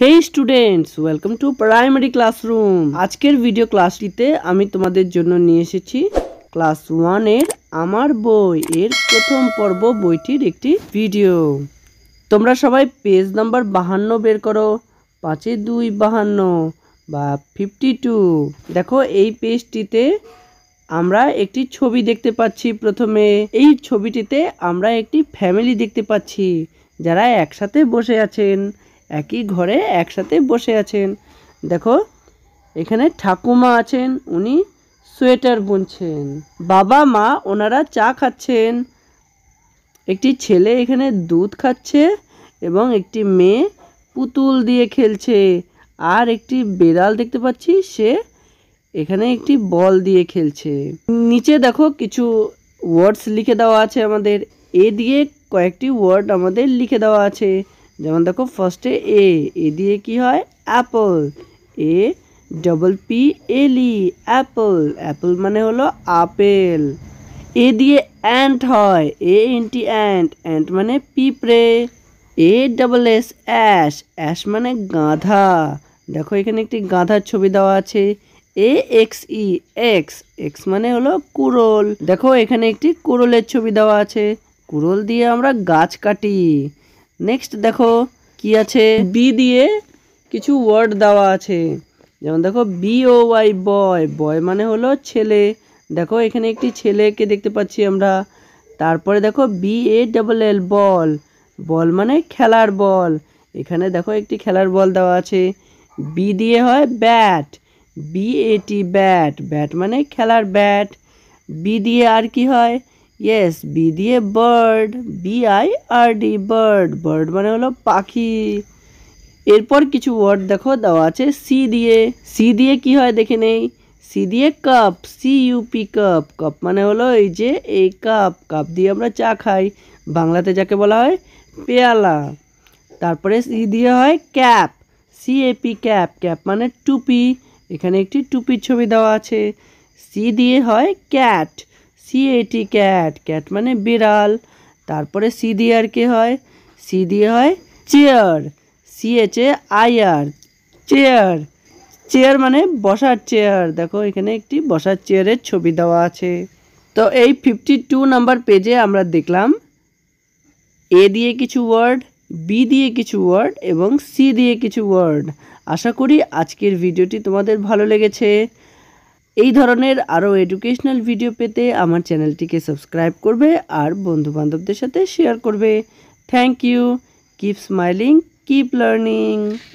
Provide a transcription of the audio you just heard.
Hey students, welcome to primary classroom. আজকের video ক্লাসটিতে আমি তোমাদের জন্য নিয়ে এসেছি ক্লাস 1 এর আমার বই এর প্রথম পর্ব বইটির একটি ভিডিও। তোমরা সবাই পেজ নাম্বার 52 বের করো। 5-2 52 বা 52। দেখো এই পেজটিতে আমরা একটি ছবি দেখতে পাচ্ছি। প্রথমে এই ছবিটিতে আমরা একটি ফ্যামিলি দেখতে পাচ্ছি যারা একসাথে বসে আছেন, একই ঘরে একসাথে বসে আছেন। দেখো এখানে ঠাকুমা আছেন, উনি সোয়েটার বুনছেন। বাবা মা ওনারা চা খাচ্ছেন। একটি ছেলে এখানে দুধ খাচ্ছে এবং একটি মেয়ে পুতুল দিয়ে খেলছে। আর একটি বিড়াল দেখতে পাচ্ছি, সে এখানে একটি বল দিয়ে খেলছে। নিচে দেখো কিছু ওয়ার্ডস লিখে দেওয়া আছে আমাদের। এ দিয়ে কয়েকটি ওয়ার্ড আমাদের লিখে দেওয়া আছে। যেমন দেখো ফার্স্টে এ দিয়ে কি হয়? অ্যাপল। APPLE Apple. অ্যাপল মানে হলো আপেল। এ দিয়ে অ্যান্ট হয়। ANT ant. অ্যান্ট মানে পিঁপড়ে। ASS ash. অ্যাশ মানে গাধা। দেখো এখানে একটি গাধার ছবি দেওয়া আছে। AXE x. এক্স মানে হলো কুড়োল। দেখো এখানে একটি কুড়োলের ছবি দেওয়া আছে। কুড়োল দিয়ে আমরা গাছ কাটি। নেক্সট দেখো কি আছে? বি দিয়ে কিছু ওয়ার্ড দেওয়া আছে। যেমন দেখো BOY বয়। বয় মানে হলো ছেলে। দেখো এখানে একটি ছেলেকে দেখতে পাচ্ছি আমরা। তারপরে দেখো BALL বল। বল মানে খেলার বল। এখানে দেখো একটি খেলার বল দেওয়া আছে। বি দিয়ে হয় ব্যাট। BAT bat. ব্যাট মানে খেলার ব্যাট। বি দিয়ে আর কি হয়? ইয়েস, বি দিয়ে বার্ড। BIRD bird. বার্ড মানে হলো পাখি। এরপর কিছু ওয়ার্ড দেখো দেওয়া আছে সি দিয়ে। সি দিয়ে কি হয় দেখে নেই। সি দিয়ে কাপ। CUP cup. কাপ মানে হলো এই যে এই কাপ। কাপ দিয়ে আমরা চা খাই, বাংলাতে যাকে বলা হয় পেয়ালা। তারপরে সি দিয়ে হয় ক্যাপ। CAP cap. ক্যাপ মানে টুপি। এখানে একটি টুপির ছবি দেওয়া আছে। সি দিয়ে হয় ক্যাট। CAT cat. ক্যাট মানে বিড়াল। তারপরে সি দিয়ে আর কি হয়? সি দিয়ে হয় চেয়ার। CHAIR chair. চেয়ার মানে বসার চেয়ার। দেখো এখানে একটি বসার চেয়ারের ছবি দেওয়া আছে। তো এই 52 নাম্বার পেজে আমরা দেখলাম এ দিয়ে কিছু ওয়ার্ড, বি দিয়ে কিছু ওয়ার্ড এবং সি দিয়ে কিছু ওয়ার্ড। আশা করি আজকের ভিডিওটি তোমাদের ভালো লেগেছে। এই ধরনের আরও এডুকেশনাল ভিডিও পেতে আমার চ্যানেলটিকে সাবস্ক্রাইব করবে আর বন্ধুবান্ধবদের সাথে শেয়ার করবে। Thank you. Keep smiling, keep learning.